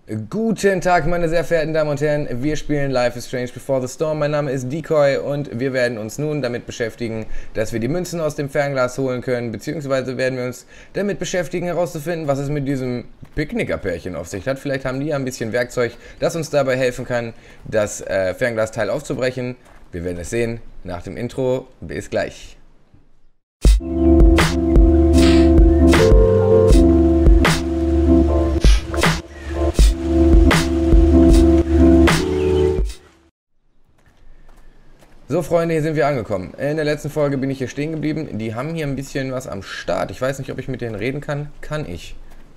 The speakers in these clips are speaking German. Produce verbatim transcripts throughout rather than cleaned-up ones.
Guten Tag, meine sehr verehrten Damen und Herren. Wir spielen Life is Strange Before the Storm. Mein Name ist Decoy und wir werden uns nun damit beschäftigen, dass wir die Münzen aus dem Fernglas holen können, beziehungsweise werden wir uns damit beschäftigen, herauszufinden, was es mit diesem Picknicker-Pärchen auf sich hat. Vielleicht haben die ja ein bisschen Werkzeug, das uns dabei helfen kann, das äh, Fernglasteil aufzubrechen. Wir werden es sehen nach dem Intro. Bis gleich. So Freunde, hier sind wir angekommen. In der letzten Folge bin ich hier stehen geblieben. Die haben hier ein bisschen was am Start. Ich weiß nicht, ob ich mit denen reden kann. Kann ich.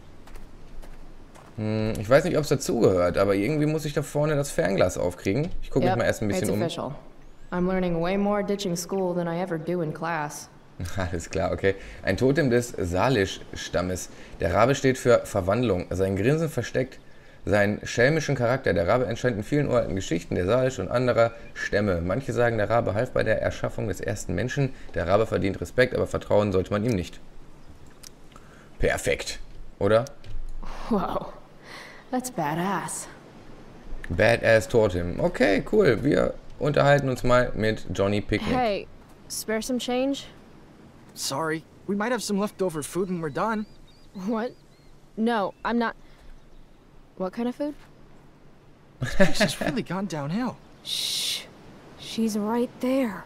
Hm, ich weiß nicht, ob es dazugehört, aber irgendwie muss ich da vorne das Fernglas aufkriegen. Ich gucke yep, mich mal erst ein bisschen um. Official. I'm learning way more ditching school than I ever do in class. Alles klar, okay. Ein Totem des Salish-Stammes. Der Rabe steht für Verwandlung. Sein Grinsen versteckt seinen schelmischen Charakter. Der Rabe erscheint in vielen uralten Geschichten der Salish und anderer Stämme. Manche sagen, der Rabe half bei der Erschaffung des ersten Menschen. Der Rabe verdient Respekt, aber vertrauen sollte man ihm nicht. Perfekt, oder? Wow, that's badass. Badass Totem. Okay, cool. Wir unterhalten uns mal mit Johnny Picnic. Hey, spare some change? Sorry, we might have some leftover food when we're done. What? No, I'm not. What kind of food? This place has really gone downhill. Shh. She's right there.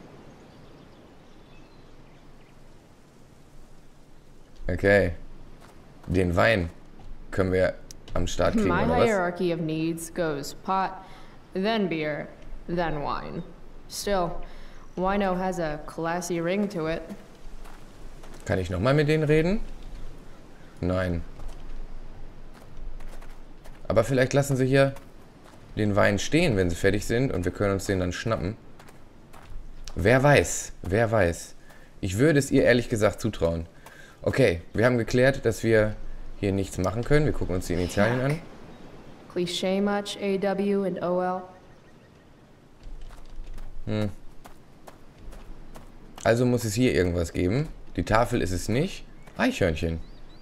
Okay. Den Wein können wir am Start kriegen, My oder was? hierarchy of needs goes pot, then beer, then wine. Still, wino has a classy ring to it. Kann ich nochmal mit denen reden? Nein. Aber vielleicht lassen sie hier den Wein stehen, wenn sie fertig sind und wir können uns den dann schnappen. Wer weiß, wer weiß. Ich würde es ihr ehrlich gesagt zutrauen. Okay, wir haben geklärt, dass wir hier nichts machen können. Wir gucken uns die Initialien an. Cliché much, A W and O L? Hm. Also muss es hier irgendwas geben. Die Tafel ist es nicht. Eichhörnchen.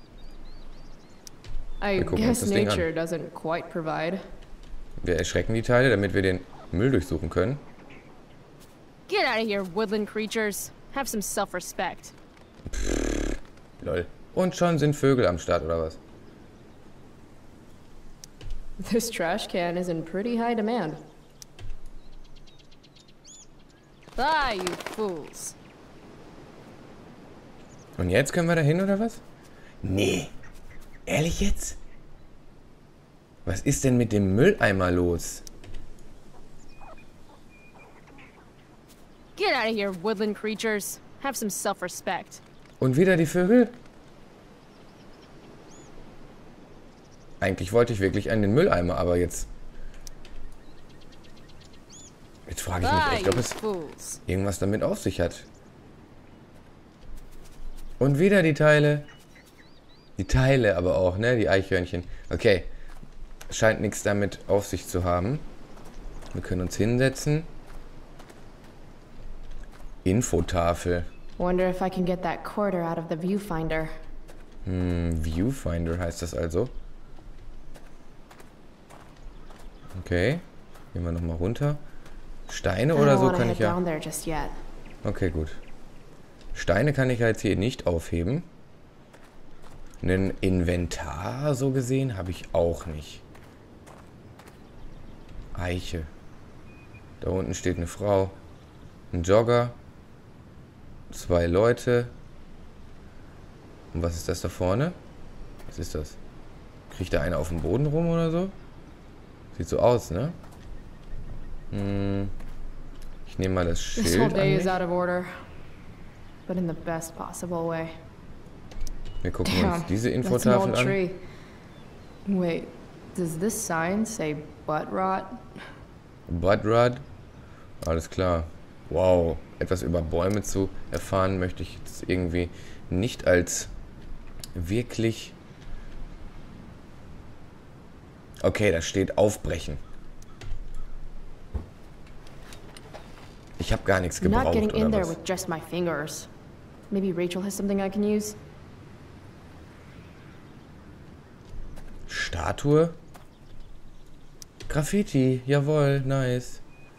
I Wir gucken uns guess das Ding nature an. doesn't quite provide. Wir erschrecken die Teile, damit wir den Müll durchsuchen können. Get out of here, woodland creatures. Have some self-respect. Lol. Und schon sind Vögel am Start, oder was? This trash can is in pretty high demand. Ah, you fools. Und jetzt können wir da hin, oder was? Nee. Ehrlich jetzt? Was ist denn mit dem Mülleimer los? Get out of here, woodland creatures. Have some self-respect. Und wieder die Vögel? Eigentlich wollte ich wirklich an den Mülleimer, aber jetzt... Jetzt frage ich mich echt, ob es irgendwas damit auf sich hat. Und wieder die Teile. Die Teile aber auch, ne? Die Eichhörnchen. Okay. Scheint nichts damit auf sich zu haben. Wir können uns hinsetzen. Infotafel. Wonder if I can get that quarter out of the viewfinder. Hm, Viewfinder heißt das also. Okay. Gehen wir nochmal runter. Steine oder so kann ich ja... Okay, gut. Steine kann ich ja jetzt hier nicht aufheben. Ein Inventar, so gesehen, habe ich auch nicht. Eiche. Da unten steht eine Frau. Ein Jogger. Zwei Leute. Und was ist das da vorne? Was ist das? Kriegt da einer auf dem Boden rum oder so? Sieht so aus, ne? Hm. Ich nehme mal das Schild This whole day an is mich. out of order, but in the best possible way. Wir gucken Damn, uns diese that's an Infotafel old an. tree. Wait, does this sign say butt rot? Buttrod. Alles klar. Wow. Etwas über Bäume zu erfahren, möchte ich jetzt irgendwie nicht als wirklich... Okay, da steht aufbrechen. Ich habe gar nichts I'm not gebraucht, getting in oder there was? with just my fingers. Maybe Rachel has something I can use. Statue? Graffiti, jawohl, nice.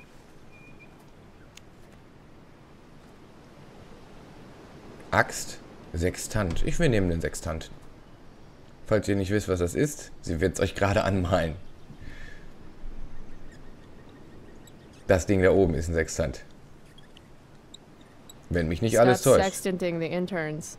Axt, Sextant. Ich will nehmen den Sextant. Falls ihr nicht wisst, was das ist, sie wird es euch gerade anmalen. Das Ding da oben ist ein Sextant. Wenn mich nicht alles Stop täuscht. sextanting the interns.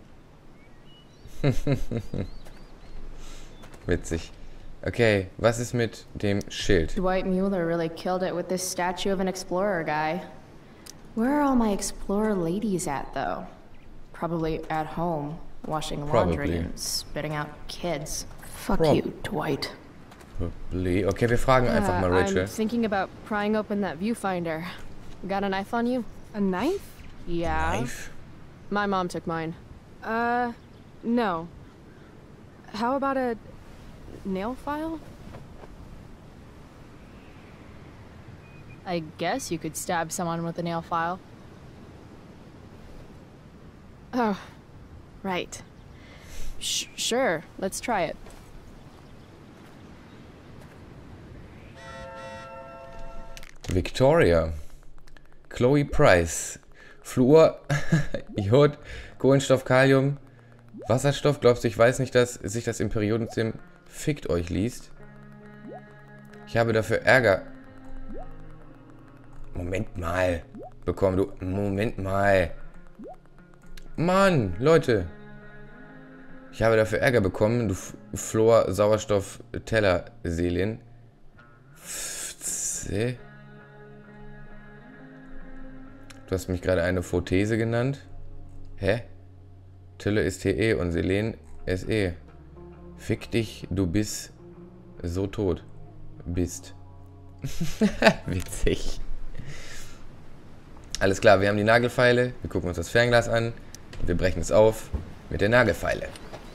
Witzig. Okay, was ist mit dem Schild? Dwight Mueller really killed it with this statue of an explorer guy. Where are all my explorer ladies at, though? Probably at home, washing laundry Probably. and spitting out kids. Fuck Prob- you, Dwight. Probably. Okay, wir fragen einfach mal Uh, Rachel. I'm thinking about prying open that viewfinder. Got a knife on you? A knife? Yeah. Knife? My mom took mine. Uh, no. How about a nail file? I guess you could stab someone with a nail file. Oh, right. Sh sure, let's try it. Victoria. Chloe Price. Fluor, Jod, Kohlenstoff, Kalium, Wasserstoff. Glaubst du, ich weiß nicht, dass sich das im Periodensystem fickt euch liest? Ich habe dafür Ärger. Moment mal. Bekommen du. Moment mal. Mann, Leute. Ich habe dafür Ärger bekommen, du F- Fluor, Sauerstoff, Teller, Selien. F- Du hast mich gerade eine Photese genannt. Hä? Tille ist T E und Selen S E. Fick dich, du bist so tot. Bist. Witzig. Alles klar, wir haben die Nagelfeile. Wir gucken uns das Fernglas an. Und wir brechen es auf mit der Nagelfeile.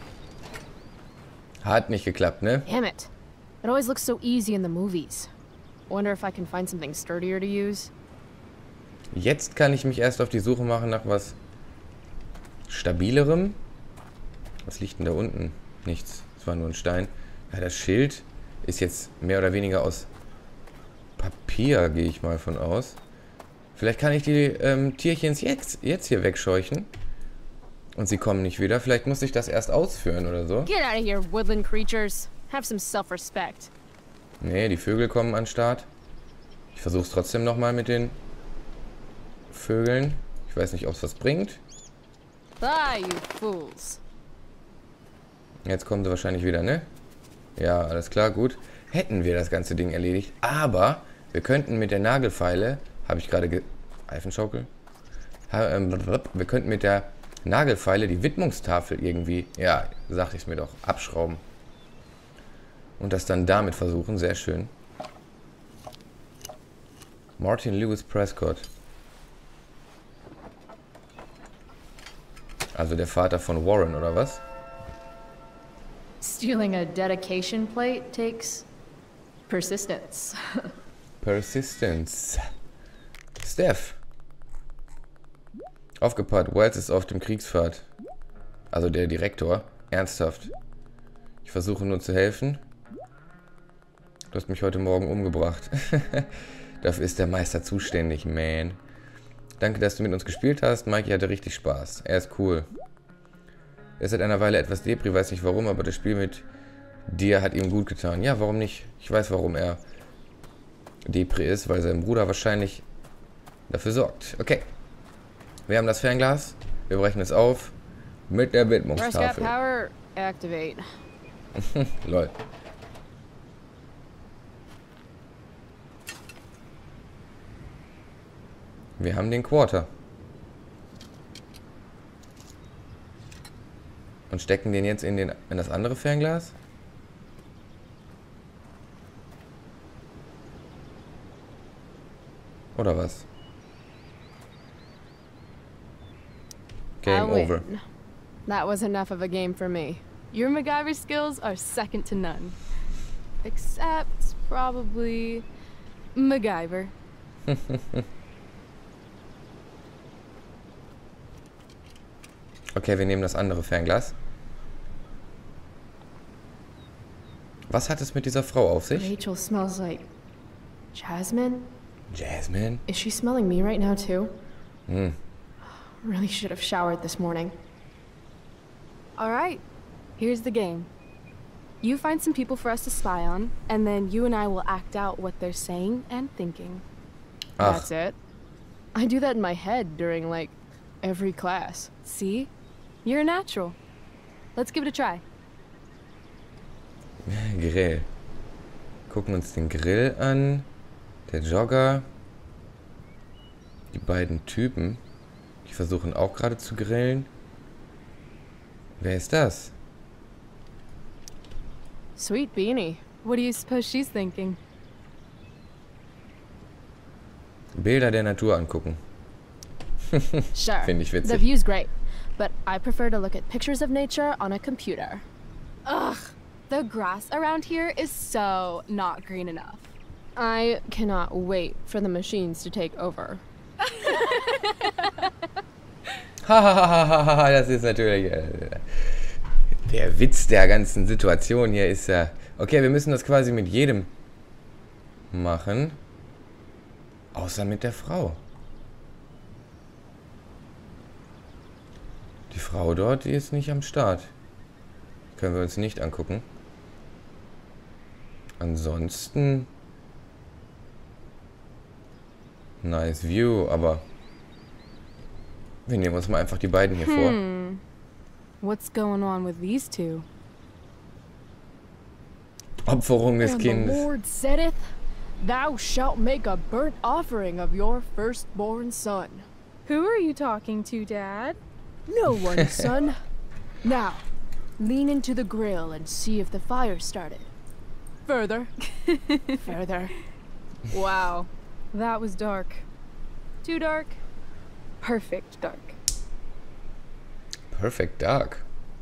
Hat nicht geklappt, ne? Damn it. It always looks so easy in the movies. Wonder if I can find something sturdier to use. Jetzt kann ich mich erst auf die Suche machen nach was Stabilerem. Was liegt denn da unten? Nichts. Es war nur ein Stein. Ja, das Schild ist jetzt mehr oder weniger aus Papier, gehe ich mal von aus. Vielleicht kann ich die ähm, Tierchens jetzt, jetzt hier wegscheuchen. Und sie kommen nicht wieder. Vielleicht muss ich das erst ausführen oder so. Get out of here, woodland creatures. Have some self-respect. Nee, die Vögel kommen an den Start. Ich versuche es trotzdem nochmal mit den Vögeln. Ich weiß nicht, ob es was bringt. Ah, you fools. Jetzt kommen sie wahrscheinlich wieder, ne? Ja, alles klar, gut. Hätten wir das ganze Ding erledigt. Aber wir könnten mit der Nagelfeile, habe ich gerade ge... Eifenschaukel? Ha, ähm, wir könnten mit der Nagelfeile die Widmungstafel irgendwie, ja, sagte ich es mir doch, abschrauben. Und das dann damit versuchen. Sehr schön. Martin Lewis Prescott. Also der Vater von Warren, oder was? Stealing a dedication plate takes persistence. Persistence. Steph. Aufgepasst, Wells ist auf dem Kriegsfahrt. Also der Direktor. Ernsthaft. Ich versuche nur zu helfen. Du hast mich heute Morgen umgebracht. Dafür ist der Meister zuständig, man. Danke, dass du mit uns gespielt hast. Mikey hatte richtig Spaß. Er ist cool. Er ist seit einer Weile etwas Depri, weiß nicht warum, aber das Spiel mit dir hat ihm gut getan. Ja, warum nicht? Ich weiß, warum er Depri ist, weil sein Bruder wahrscheinlich dafür sorgt. Okay. Wir haben das Fernglas. Wir brechen es auf mit der Prescott Widmungstafel. power, activate. Lol. Wir haben den Quarter. Und stecken den jetzt in, den, in das andere Fernglas? Oder was? Game I win. over. That was enough of a game for me. Your MacGyver skills are second to none. Except, probably, MacGyver. Okay, wir nehmen das andere Fernglas. Was hat es mit dieser Frau auf sich? Rachel smells like jasmine. Jasmine? Is she smelling me right now too? Hm. Really should have showered this morning. Alright, here's the game. You find some people for us to spy on, and then you and I will act out what they're saying and thinking. Ach, That's it. I do that in my head during, like, every class. See? You're a natural. Let's give it a try. Grill. Gucken uns den Grill an. Der Jogger. Die beiden Typen. Die versuchen auch gerade zu grillen. Wer ist das? Sweet beanie. What do you suppose she's thinking? Bilder der Natur angucken. Sure. Finde ich The witzig. view's great, but I prefer to look at pictures of nature on a computer. Ugh, the grass around here is so not green enough. I cannot wait for the machines to take over. Hahaha, das ist natürlich... Äh, der Witz der ganzen Situation hier ist ja... Okay, wir müssen das quasi mit jedem machen. Außer mit der Frau. Die Frau dort, die ist nicht am Start. Können wir uns nicht angucken. Ansonsten... Nice View, aber... Wir nehmen uns mal einfach die beiden hier vor. Hmm. What's going on with these two? Opferung des And the Kindes. Lord saith, Thou shalt make a burnt offering of your firstborn son. Who are you talking to, Dad? No one, son. Now, lean into the grill and see if the fire started. Further. Further. Wow, that was dark. Too dark? Perfect dark. Perfect Dark.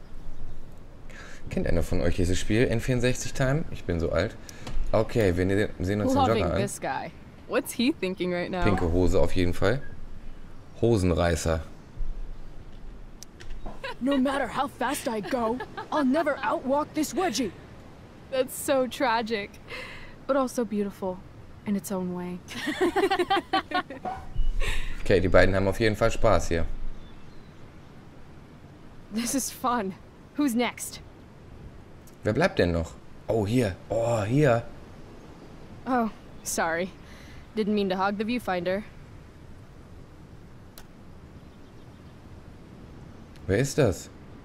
Kennt einer von euch dieses Spiel? N vierundsechzig Time? Ich bin so alt. Okay, wir ne sehen uns den Loving Jogger an. this guy. What's he thinking right now? Pinke Hose auf jeden Fall. Hosenreißer. No matter how fast I go, I'll never outwalk this wedgie. That's so tragic, but also beautiful in its own way. Okay, die beiden haben auf jeden Fall Spaß hier. This is fun. Who's next? Wer bleibt denn noch? Oh, hier. Oh, hier. Oh, sorry. Didn't mean to hog the viewfinder. Wer ist das?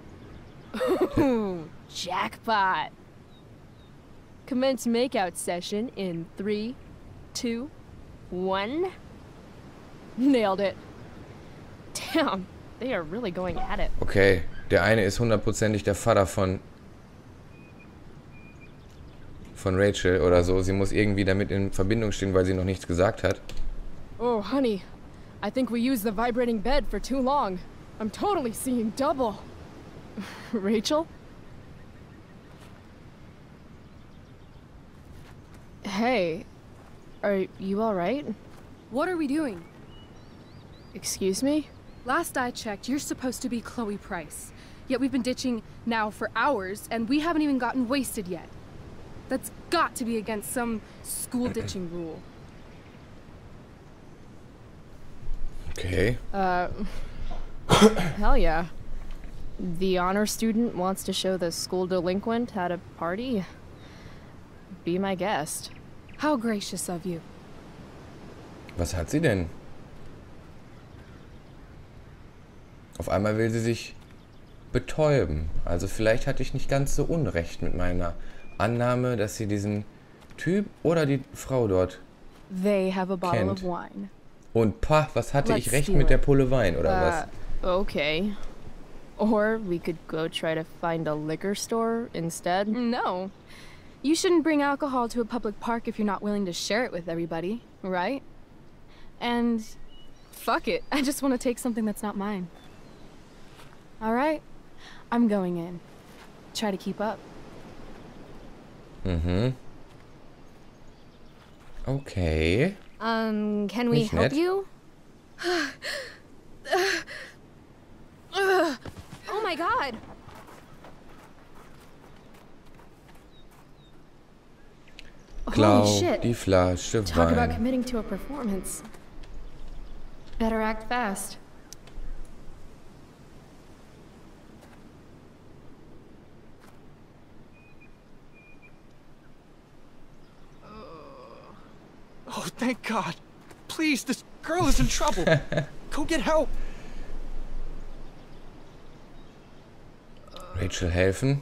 Ooh, jackpot. Commence makeout session in three, two, one. Nailed it. Damn, they are really going at it. Okay, der eine ist hundertprozentig der Vater von von Rachel oder so. Sie muss irgendwie damit in Verbindung stehen, weil sie noch nichts gesagt hat. Oh, honey, I think we used the vibrating bed for too long. I'm totally seeing double. Rachel? Hey, are you alright? What are we doing? Excuse me? Last I checked, you're supposed to be Chloe Price. Yet we've been ditching now for hours, and we haven't even gotten wasted yet. That's got to be against some school ditching rule. Okay. Uh, hell yeah. The honor student wants to show the school delinquent how to party? Be my guest. How gracious of you. Was hat sie denn? Auf einmal will sie sich betäuben. Also vielleicht hatte ich nicht ganz so unrecht mit meiner Annahme, dass sie diesen Typ oder die Frau dort They have a bottle Kennt. of wine. Und pah, was hatte Let's ich recht steal mit der it. Pulle Wein, oder Uh, okay. Or we could go try to find a liquor store instead. No. You shouldn't bring alcohol to a public park if you're not willing to share it with everybody, right? And fuck it, I just want to take something that's not mine. All right, I'm going in. Try to keep up. was? Mhm. Okay. Um, can we Nicht help nett. you? Oh my god! Klau Holy shit. die Flasche Talk about Wein. committing to a performance. Better act fast. Oh, thank God. Please, this girl is in trouble. Go get help. Rachel helfen?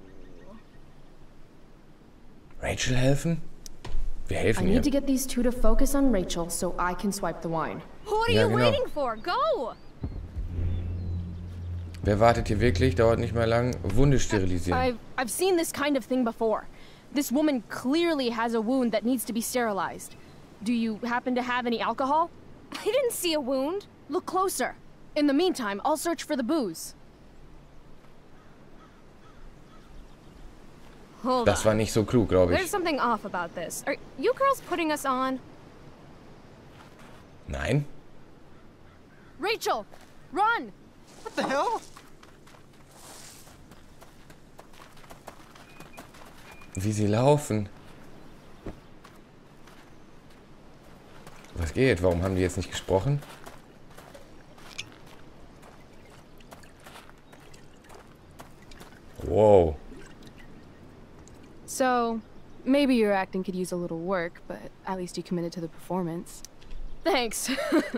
Rachel helfen? Wir I helfen need to ihr. get these two to focus on Rachel so I can swipe the wine. What are Ja, you genau. waiting for? Go! Wer wartet hier wirklich? Dauert nicht mehr lang. Wunde sterilisieren. I've, I've seen this kind of thing before. This woman clearly has a wound that needs to be sterilized. Do you happen to have any alcohol? I didn't see a wound. Look closer. In the meantime, I'll search for the booze. Hold Das war on. nicht so klug, glaube There's ich. something off about this. Are you girls putting us on? Nein? Rachel, run! What the hell? Wie sie laufen. Was geht? Warum haben die jetzt nicht gesprochen? Wow. So, maybe your acting could use a little work, but at least you committed to the performance. Thanks.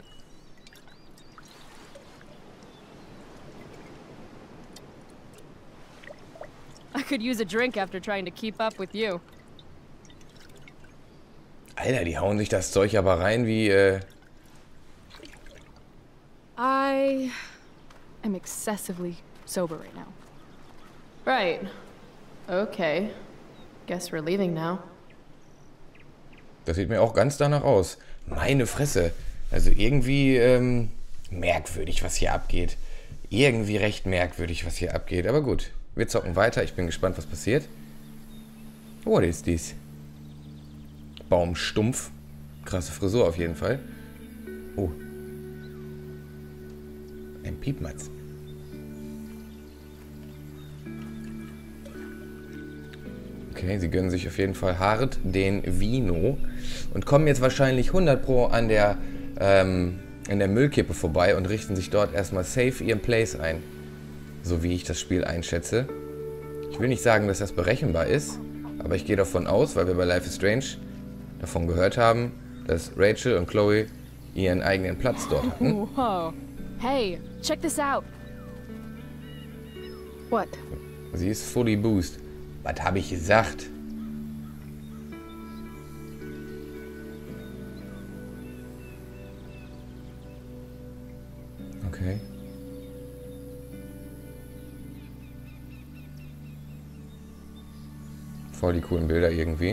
I could use a drink after trying to keep up with you. Alter, die hauen sich das Zeug aber rein wie, äh... I am excessively sober right now. Right. Okay. Guess we're leaving now. Das sieht mir auch ganz danach aus. Meine Fresse. Also irgendwie, ähm... merkwürdig, was hier abgeht. Irgendwie recht merkwürdig, was hier abgeht. Aber gut. Wir zocken weiter. Ich bin gespannt, was passiert. Oh, was ist dies? Baumstumpf. Krasse Frisur auf jeden Fall. Oh. Ein Piepmatz. Okay, sie gönnen sich auf jeden Fall hart den Vino und kommen jetzt wahrscheinlich hundert Pro an der, ähm, an der Müllkippe vorbei und richten sich dort erstmal safe ihren Place ein. So wie ich das Spiel einschätze. Ich will nicht sagen, dass das berechenbar ist, aber ich gehe davon aus, weil wir bei Life is Strange davon gehört haben, dass Rachel und Chloe ihren eigenen Platz dort hatten. Whoa. Hey, check this out. What? Sie ist fully boost. Was habe ich gesagt? Okay. Voll die coolen Bilder irgendwie.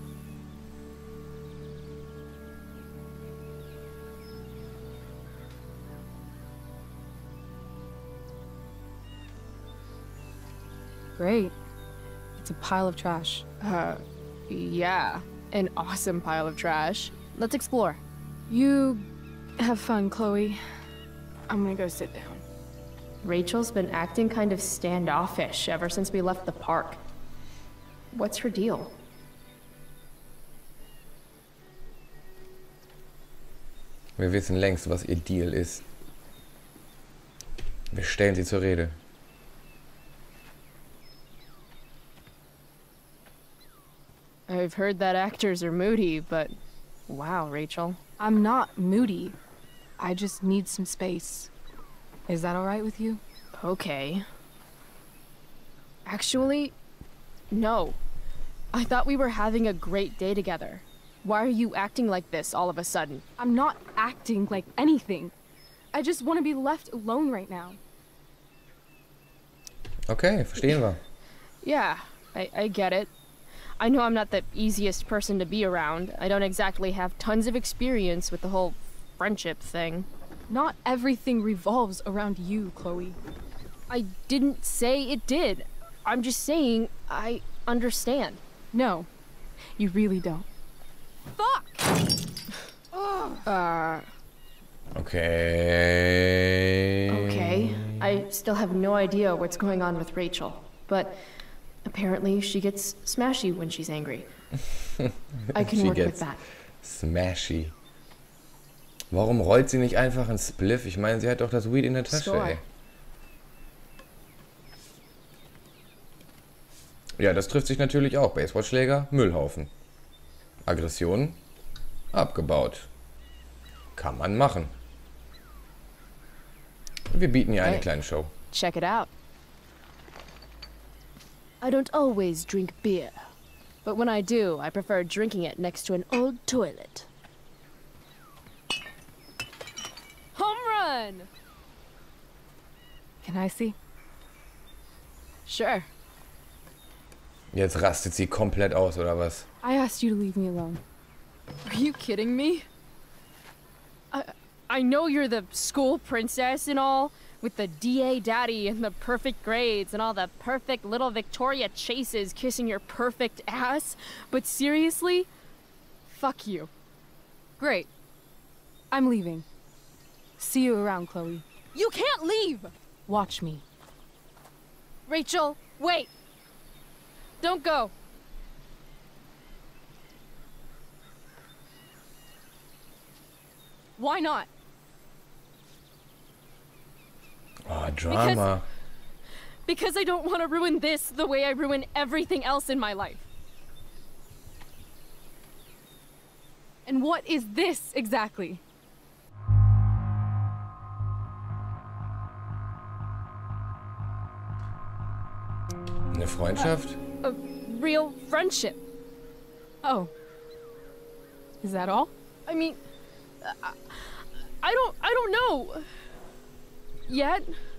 Great. It's a pile of trash. Uh, yeah. An awesome pile of trash. Let's explore. You have fun, Chloe. I'm gonna go sit down. Rachel's been acting kind of standoffish ever since we left the park. What's her deal? Wir wissen längst, was ihr Deal ist. Wir stellen sie zur Rede. I've heard that actors are moody, but wow, Rachel. I'm not moody. I just need some space. Is that alright with you? Okay. Actually, no. I thought we were having a great day together. Why are you acting like this all of a sudden? I'm not acting like anything. I just want to be left alone right now. Okay, verstehen wir. Yeah, I, I get it. I know I'm not the easiest person to be around. I don't exactly have tons of experience with the whole friendship thing. Not everything revolves around you, Chloe. I didn't say it did. I'm just saying I understand. No, you really don't. Fuck! uh, Okay. Okay. I still have no idea what's going on with Rachel, but apparently she gets smashy when she's angry. I can She work with gets that. smashy. Warum rollt sie nicht einfach einen Spliff? Ich meine, sie hat doch das Weed in der Tasche, Sure. ey. Ja, das trifft sich natürlich auch. Baseballschläger, Müllhaufen. Aggression, abgebaut. Kann man machen. Wir bieten ihr eine Hey. kleine Show. Check it out. I don't always drink beer, but when I do, I prefer drinking it next to an old toilet. Home run! Can I see? Sure. Jetzt rastet sie komplett aus, oder was? I asked you to leave me alone. Are you kidding me? I I know you're the school princess and all, with the D A daddy and the perfect grades and all the perfect little Victoria chases kissing your perfect ass, but seriously? Fuck you. Great. I'm leaving. See you around, Chloe. You can't leave! Watch me. Rachel, wait! Don't go! Why not? Oh, Drama. Because I don't want to ruin this the way I ruin everything else in my life. And what is this exactly? Eine Freundschaft? A real friendship. Oh. Is that all? I mean, I, I don't, I don't know yet,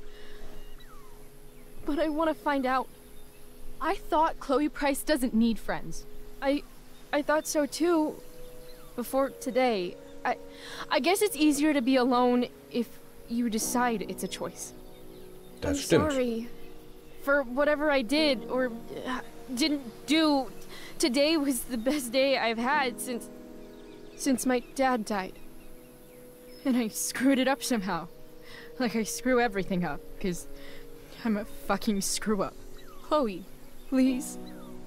but I want to find out. I thought Chloe Price doesn't need friends. I, I thought so too. Before today, I, I guess it's easier to be alone if you decide it's a choice. Das I'm stimmt. sorry for whatever I did or uh, didn't do. Today was the best day I've had since, since my dad died. And I screwed it up somehow. Like I screw everything up, because I'm a fucking screw up. Chloe, please.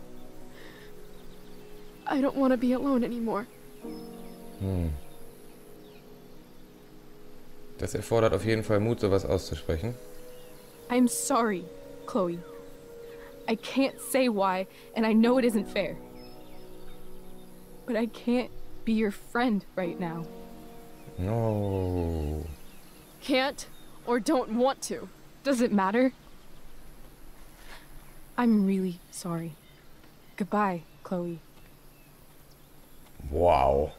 I don't want to be alone anymore. Hm. Das erfordert auf jeden Fall Mut, sowas auszusprechen. I'm sorry, Chloe. I can't say why, and I know it isn't fair. But I can't be your friend right now. No. Can't or don't want to. Does it matter? I'm really sorry. Goodbye, Chloe. Wow.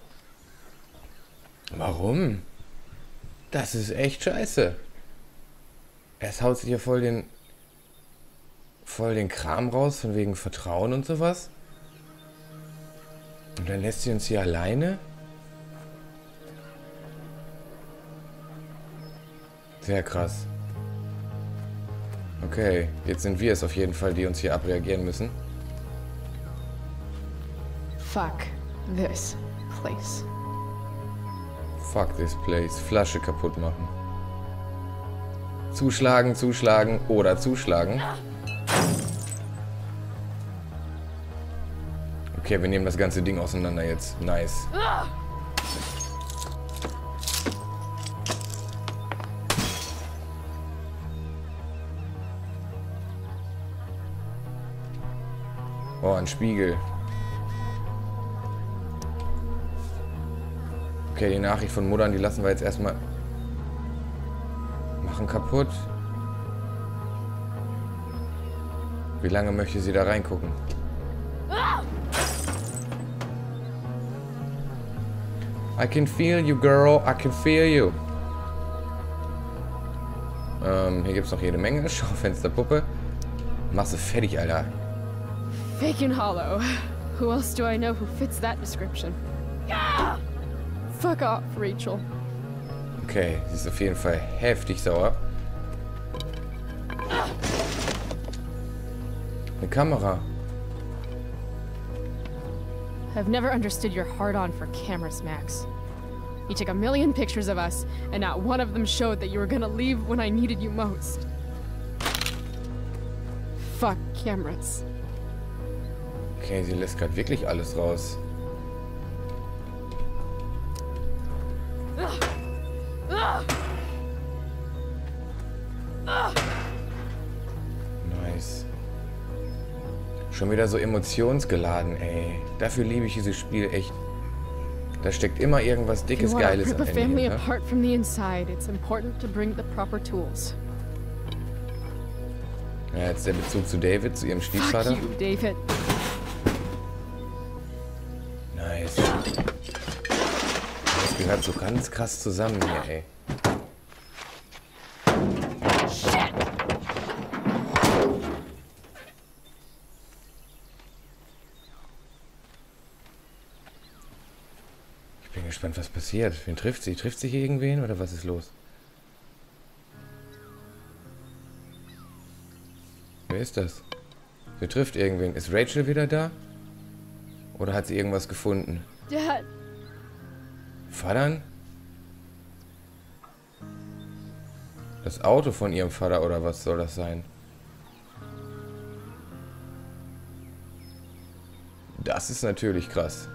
Warum? Das ist echt scheiße. Erst haut sie hier voll den voll den Kram raus, von wegen Vertrauen und sowas. Und dann lässt sie uns hier alleine. Sehr krass. Okay, jetzt sind wir es auf jeden Fall, die uns hier abreagieren müssen. Fuck this place. Fuck this place. Flasche kaputt machen. Zuschlagen, zuschlagen oder zuschlagen. Okay, wir nehmen das ganze Ding auseinander jetzt. Nice. Oh, ein Spiegel. Okay, die Nachricht von Muttern, die lassen wir jetzt erstmal machen kaputt. Wie lange möchte sie da reingucken? I can feel you, girl. I can feel you. Ähm, hier gibt es noch jede Menge. Schaufensterpuppe. Mach sie fertig, Alter. Fake and hollow. Who else do I know who fits that description? Fuck off, Rachel. Okay, sie ist auf jeden Fall heftig sauer. Eine Kamera. I've never understood your hard-on for cameras, Max. You took a million pictures of us, and not one of them showed that you were gonna leave when I needed you most. Fuck cameras. Okay, sie lässt gerade wirklich alles raus. Nice. Schon wieder so emotionsgeladen, ey. Dafür liebe ich dieses Spiel echt. Da steckt immer irgendwas Dickes, Geiles am Ende hinter. apart from the inside, it's important to bring the proper tools. Ja, jetzt der Bezug zu David, zu ihrem Stiefvater. Fuck you, David. Nice. Das gehört so ganz krass zusammen hier, ey. Ich bin gespannt, was passiert. Wen trifft sie? Trifft sie hier irgendwen oder was ist los? Wer ist das? Sie trifft irgendwen. Ist Rachel wieder da? Oder hat sie irgendwas gefunden? Dad. Vatern? Das Auto von ihrem Vater oder was soll das sein? Das ist natürlich krass.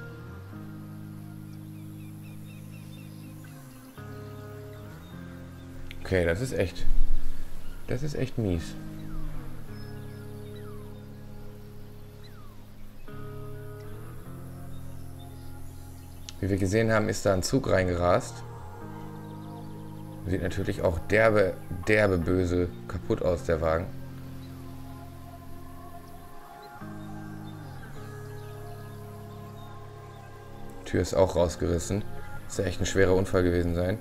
Okay, das ist echt... Das ist echt mies. Wie wir gesehen haben, ist da ein Zug reingerast. Sieht natürlich auch derbe, derbe böse kaputt aus, der Wagen. Tür ist auch rausgerissen. Ist ja echt ein schwerer Unfall gewesen sein.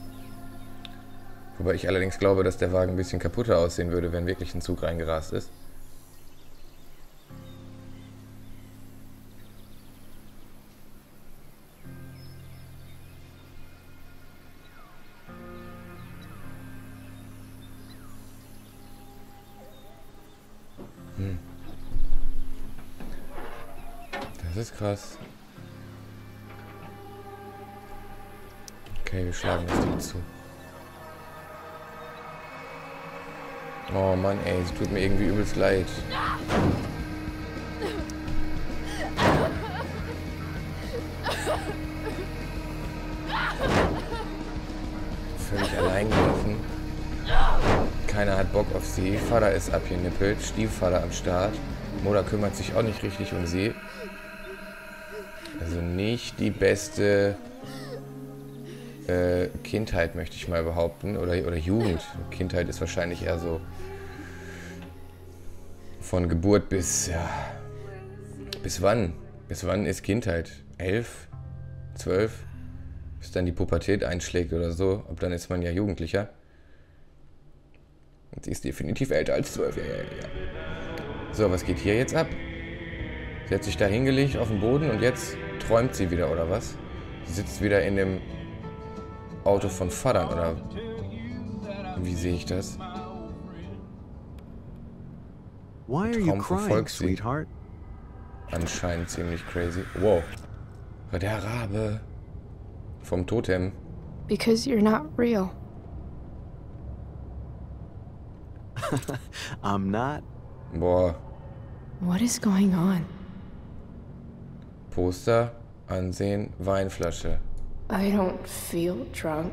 Wobei ich allerdings glaube, dass der Wagen ein bisschen kaputter aussehen würde, wenn wirklich ein Zug reingerast ist. Hm. Das ist krass. Okay, wir schlagen das Ding zu. Oh Mann, ey, es tut mir irgendwie übelst leid. Völlig allein gelassen. Keiner hat Bock auf sie. Vater ist abgenippelt. Stiefvater am Start. Mutter kümmert sich auch nicht richtig um sie. Also nicht die beste äh, Kindheit, möchte ich mal behaupten. Oder, oder Jugend. Kindheit ist wahrscheinlich eher so von Geburt bis, ja, bis wann? Bis wann ist Kindheit? Elf? Zwölf? Bis dann die Pubertät einschlägt oder so. Ab dann ist man ja Jugendlicher. Und sie ist definitiv älter als zwölf. Ja, ja, ja. So, was geht hier jetzt ab? Sie hat sich da hingelegt auf den Boden und jetzt träumt sie wieder, oder was? Sie sitzt wieder in dem Auto von Vater, oder wie sehe ich das? Why are you crying, sweetheart? Anscheinend ziemlich crazy. Wow. Der Rabe vom Totem. Because you're not real. I'm not. Boah. What is going on? Poster, Ansehen, Weinflasche. I don't feel drunk.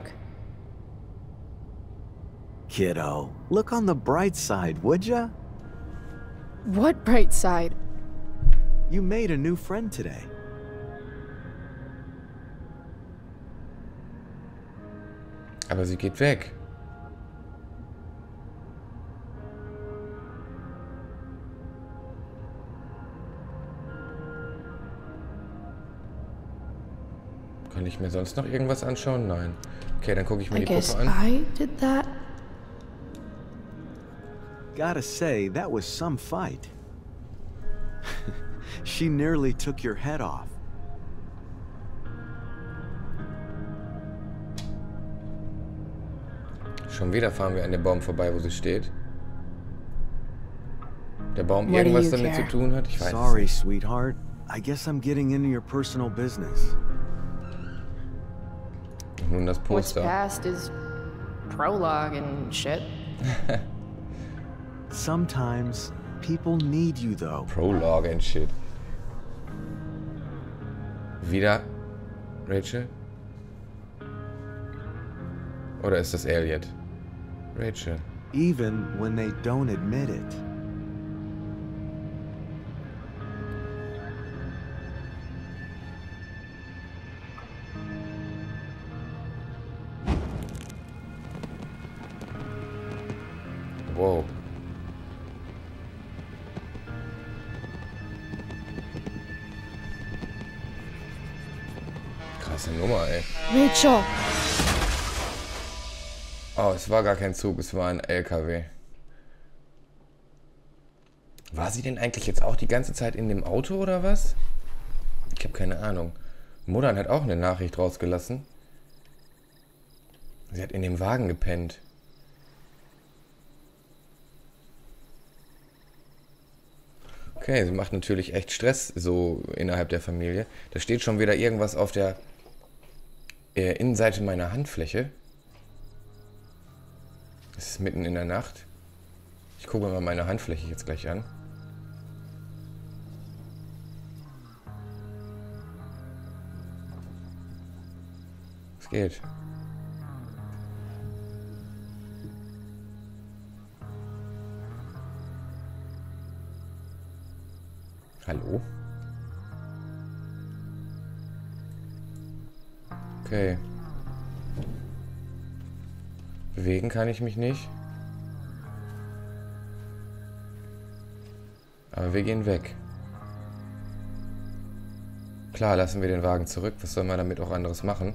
Kiddo, look on the bright side, would ya? What bright side? You made a new friend today. Aber sie geht weg. Kann ich mir sonst noch irgendwas anschauen? Nein. Okay, dann gucke ich mir I die guess Puppe an. I did that. Gotta say, that was some fight. She nearly took your head off. Schon wieder fahren wir an dem Baum vorbei, wo sie steht. Der Baum What do irgendwas you damit care? zu tun hat? Ich weiß Sorry, es nicht. sweetheart. I guess I'm getting into your personal business. Nun das What's Poster. past is prologue and shit. Sometimes people need you, though. Prologue and shit. Wieder Rachel? Oder ist das Elliot? Rachel. Even when they don't admit it. Wow. Krasse Nummer, ey. Rachel! Oh, es war gar kein Zug, es war ein L K W. War sie denn eigentlich jetzt auch die ganze Zeit in dem Auto oder was? Ich habe keine Ahnung. Muttern hat auch eine Nachricht rausgelassen. Sie hat in dem Wagen gepennt. Okay, sie macht natürlich echt Stress so innerhalb der Familie. Da steht schon wieder irgendwas auf der äh, Innenseite meiner Handfläche. Es ist mitten in der Nacht. Ich gucke mir mal meine Handfläche jetzt gleich an. Es geht. Hallo? Okay. Bewegen kann ich mich nicht. Aber wir gehen weg. Klar, lassen wir den Wagen zurück. Was soll man damit auch anderes machen?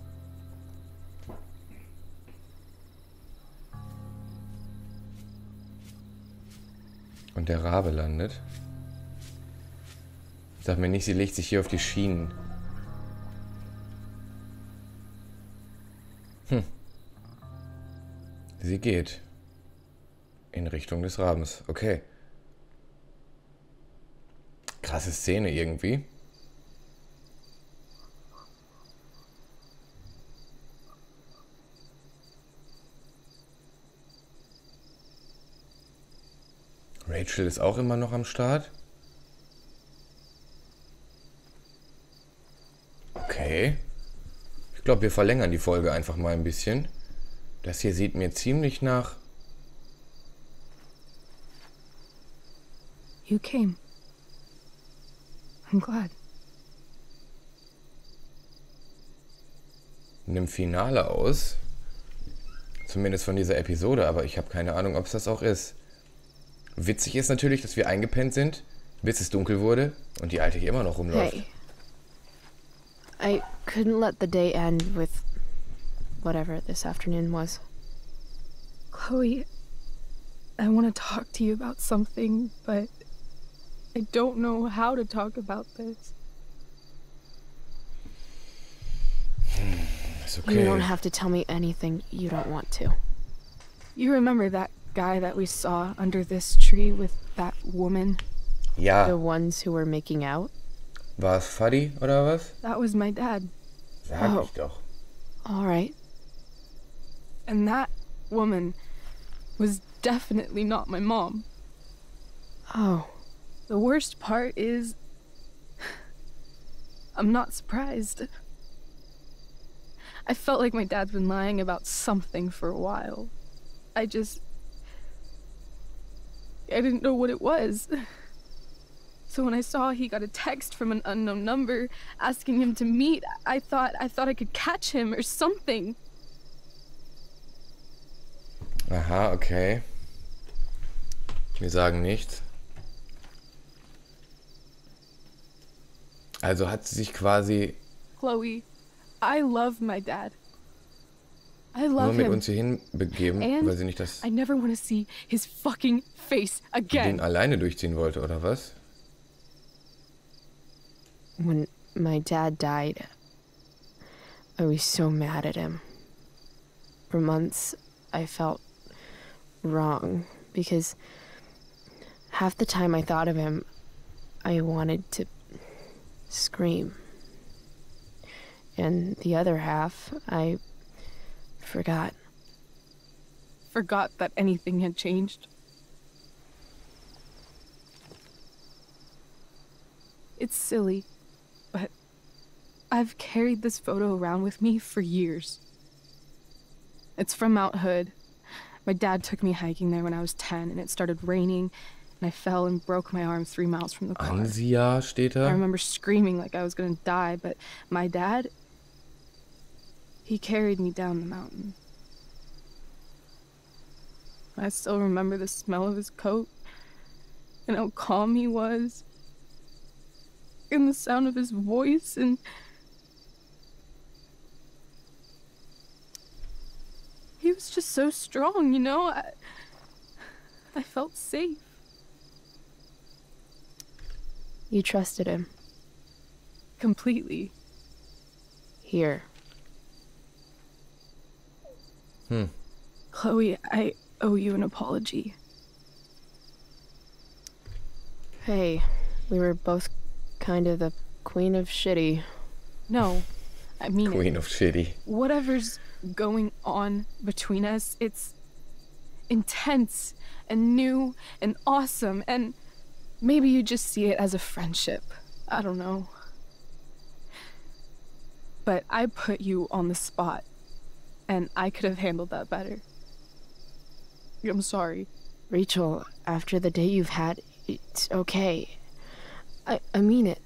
Und der Rabe landet. Sag mir nicht, sie legt sich hier auf die Schienen. Hm. Sie geht. In Richtung des Rabens. Okay. Krasse Szene irgendwie. Rachel ist auch immer noch am Start. Okay. Ich glaube, wir verlängern die Folge einfach mal ein bisschen. Das hier sieht mir ziemlich nach... You came. I'm glad. einem Finale aus. Zumindest von dieser Episode, aber ich habe keine Ahnung, ob es das auch ist. Witzig ist natürlich, dass wir eingepennt sind, bis es dunkel wurde und die Alte hier immer noch rumläuft. Hey. I couldn't let the day end with whatever this afternoon was. Chloe, I want to talk to you about something, but I don't know how to talk about this. Ist okay. You don't have to tell me anything you don't want to. You remember that guy that we saw under this tree with that woman? Ja. The ones who were making out? War es Fuddy oder was? That was my dad. Sag Oh. ich doch. All right. And that woman was definitely not my mom. Oh. The worst part is, I'm not surprised. I felt like my dad's been lying about something for a while. I just... I didn't know what it was. So when I saw he got a text from an unknown number asking him to meet, I thought I thought I could catch him or something. Aha, okay. Wir sagen nichts. Also hat sie sich quasi Chloe, I love my dad. I nur love mit him. uns hierhin begeben, And weil sie nicht das I never want to see his fucking face den again. alleine durchziehen wollte, oder was? When my dad died, I was so mad at him. For months, I felt wrong because half the time I thought of him, I wanted to scream. And the other half, I forgot. Forgot that anything had changed. It's silly, but I've carried this photo around with me for years. It's from Mount Hood. My dad took me hiking there when I was ten, and it started raining, and I fell and broke my arm three miles from the car. Ansia steht I da. remember screaming like I was gonna die, but my dad, he carried me down the mountain. I still remember the smell of his coat, and how calm he was, and the sound of his voice, and he was just so strong, you know? I, I felt safe. You trusted him. Completely. Here. Hmm. Chloe, I owe you an apology. Hey, we were both kind of the queen of shitty. No, I mean Queen it. of Shitty. Whatever's going on between us, it's intense and new and awesome, and maybe you just see it as a friendship. I don't know. But I put you on the spot, and I could have handled that better. I'm sorry. Rachel, after the day you've had, it's okay. I, I mean it.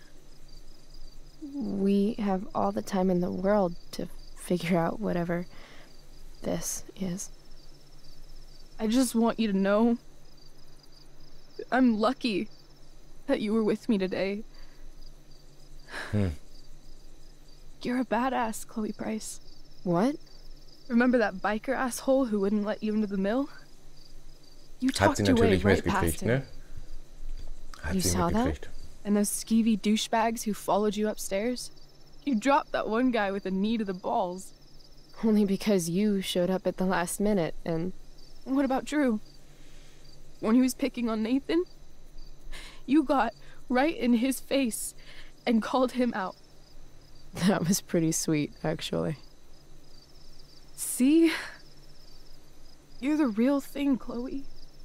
We have all the time in the world to figure out whatever this is. I just want you to know I'm lucky that you were with me today. Hmm. You're a badass, Chloe Price. What? Remember that biker asshole who wouldn't let you into the mill? You Hat talked sie your way natürlich right past mitgekriegt, him. ne? Hat You sie saw that? mitgekriegt. And those skeevy douchebags who followed you upstairs? You dropped that one guy with a knee to the balls. Only because you showed up at the last minute and... And what about Drew? When he was picking on Nathan? You got right in his face and called him out. That was pretty sweet, actually. See? You're the real thing, Chloe.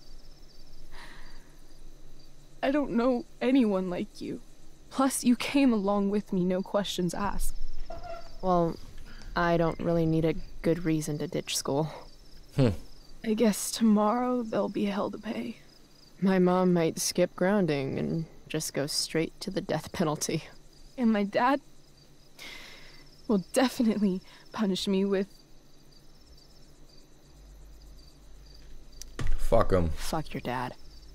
I don't know anyone like you. Plus, you came along with me, no questions asked. Well, I don't really need a good reason to ditch school. Hmm. I guess tomorrow there'll be hell to pay. My mom might skip grounding and just go straight to the death penalty. And my dad will definitely punish me with... Fuck him. Fuck your dad.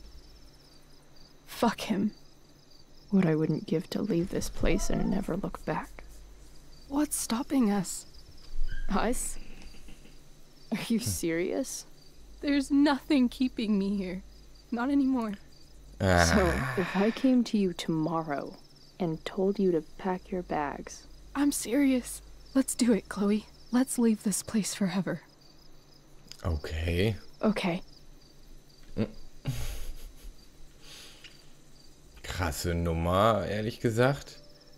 Fuck him. What I wouldn't give to leave this place and never look back. What's stopping us? Us? Are you serious? There's nothing keeping me here. Not anymore. Ah. So, if I came to you tomorrow and told you to pack your bags... I'm serious. Let's do it, Chloe. Let's leave this place forever. Okay. Okay. Krasse Nummer, ehrlich gesagt.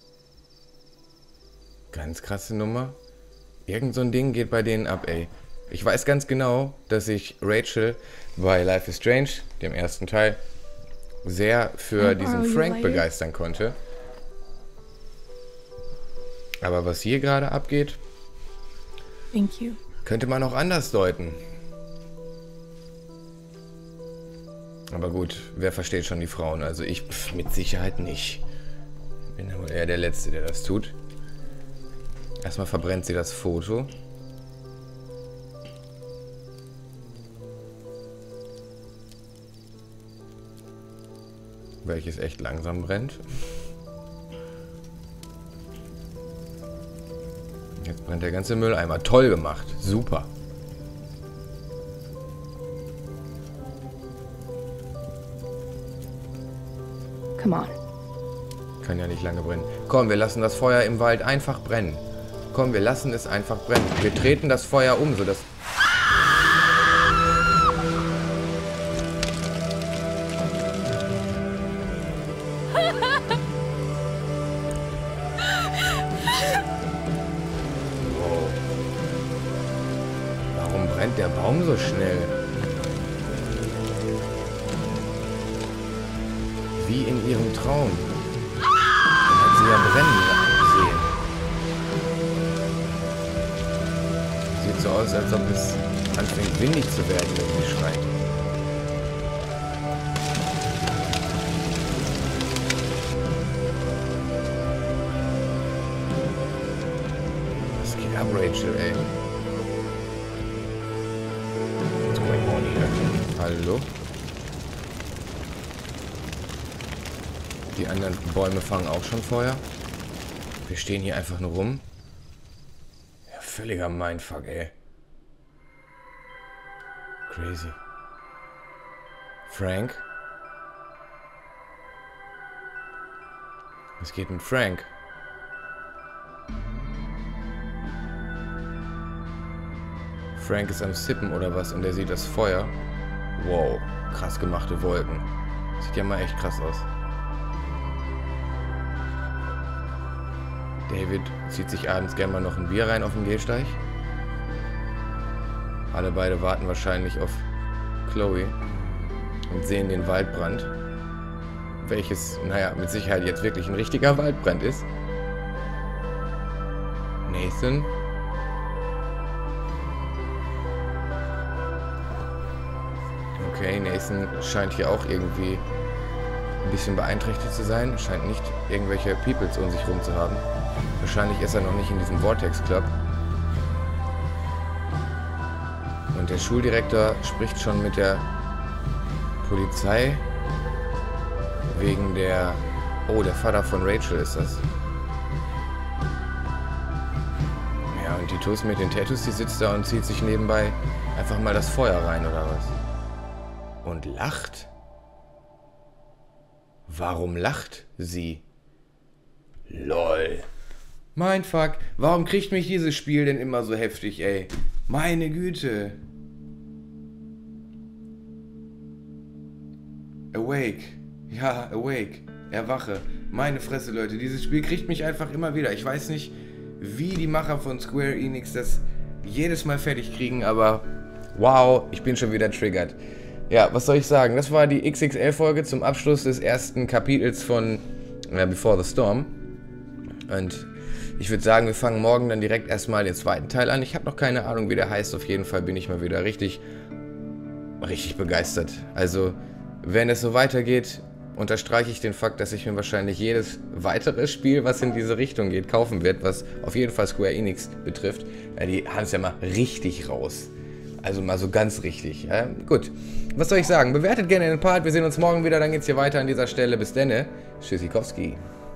Ganz krasse Nummer. Irgend so ein Ding geht bei denen ab, ey. Ich weiß ganz genau, dass ich Rachel bei Life is Strange, dem ersten Teil, sehr für diesen Frank begeistern konnte. Aber was hier gerade abgeht, Thank you. könnte man auch anders deuten. Aber gut, wer versteht schon die Frauen? Also ich pf, mit Sicherheit nicht. Bin ja wohl eher der Letzte, der das tut. Erstmal verbrennt sie das Foto. Welches echt langsam brennt. Jetzt brennt der ganze Mülleimer. Toll gemacht. Super. Come on. Kann ja nicht lange brennen. Komm, wir lassen das Feuer im Wald einfach brennen. Komm, wir lassen es einfach brennen. Wir treten das Feuer um, sodass... Wow. Warum brennt der Baum so schnell? Wie in ihrem Traum. Den hat sie ja brennen sehen. so aus, als ob es anfängt windig zu werden, wenn ich schreit. Was geht ab, Rachel, ey? What's going on here? Hallo? Die anderen Bäume fangen auch schon Feuer. Wir stehen hier einfach nur rum. Ja, völliger Mindfuck, ey. Crazy. Frank? Was geht mit Frank? Frank ist am Sippen oder was und er sieht das Feuer. Wow, krass gemachte Wolken. Sieht ja mal echt krass aus. David zieht sich abends gerne mal noch ein Bier rein auf dem Gehsteig. Alle beide warten wahrscheinlich auf Chloe und sehen den Waldbrand. Welches, naja, mit Sicherheit jetzt wirklich ein richtiger Waldbrand ist. Nathan. Okay, Nathan scheint hier auch irgendwie ein bisschen beeinträchtigt zu sein. Scheint nicht irgendwelche Peoples um sich rum zu haben. Wahrscheinlich ist er noch nicht in diesem Vortex Club. Und der Schuldirektor spricht schon mit der Polizei wegen der... Oh, der Vater von Rachel ist das. Ja, und die Tuss mit den Tattoos, die sitzt da und zieht sich nebenbei einfach mal das Feuer rein, oder was? Und lacht? Warum lacht sie? LOL. Mindfuck, warum kriegt mich dieses Spiel denn immer so heftig, ey? Meine Güte. Awake. Ja, awake. Erwache. Meine Fresse, Leute. Dieses Spiel kriegt mich einfach immer wieder. Ich weiß nicht, wie die Macher von Square Enix das jedes Mal fertig kriegen, aber wow, ich bin schon wieder triggert. Ja, was soll ich sagen? Das war die X X L-Folge zum Abschluss des ersten Kapitels von äh, Before the Storm. Und ich würde sagen, wir fangen morgen dann direkt erstmal den zweiten Teil an. Ich habe noch keine Ahnung, wie der heißt. Auf jeden Fall bin ich mal wieder richtig, richtig begeistert. Also, wenn es so weitergeht, unterstreiche ich den Fakt, dass ich mir wahrscheinlich jedes weitere Spiel, was in diese Richtung geht, kaufen werde, was auf jeden Fall Square Enix betrifft. Ja, die haben es ja mal richtig raus. Also mal so ganz richtig. Ja? Gut, was soll ich sagen? Bewertet gerne den Part. Wir sehen uns morgen wieder. Dann geht's hier weiter an dieser Stelle. Bis denne. Tschüssikowski.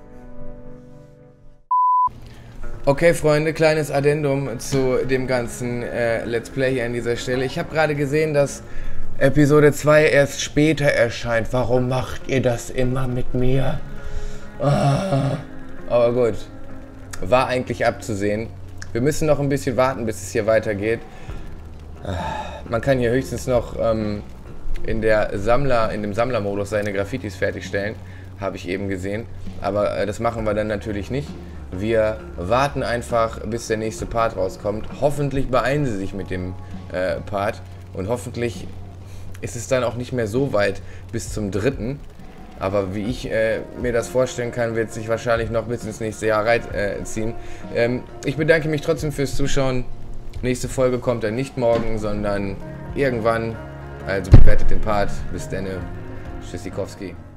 Okay, Freunde, kleines Addendum zu dem ganzen äh, Let's Play hier an dieser Stelle. Ich habe gerade gesehen, dass Episode zwei erst später erscheint. Warum macht ihr das immer mit mir? Ah, aber gut. War eigentlich abzusehen. Wir müssen noch ein bisschen warten, bis es hier weitergeht. Man kann hier höchstens noch ähm, in der Sammler, in dem Sammlermodus seine Graffitis fertigstellen. Habe ich eben gesehen. Aber äh, das machen wir dann natürlich nicht. Wir warten einfach, bis der nächste Part rauskommt. Hoffentlich beeilen sie sich mit dem äh, Part. Und hoffentlich ist es dann auch nicht mehr so weit bis zum dritten. Aber wie ich äh, mir das vorstellen kann, wird es sich wahrscheinlich noch bis ins nächste Jahr reinziehen. Äh, ähm, ich bedanke mich trotzdem fürs Zuschauen. Nächste Folge kommt dann nicht morgen, sondern irgendwann. Also bewertet den Part. Bis denne. Tschüssikowski.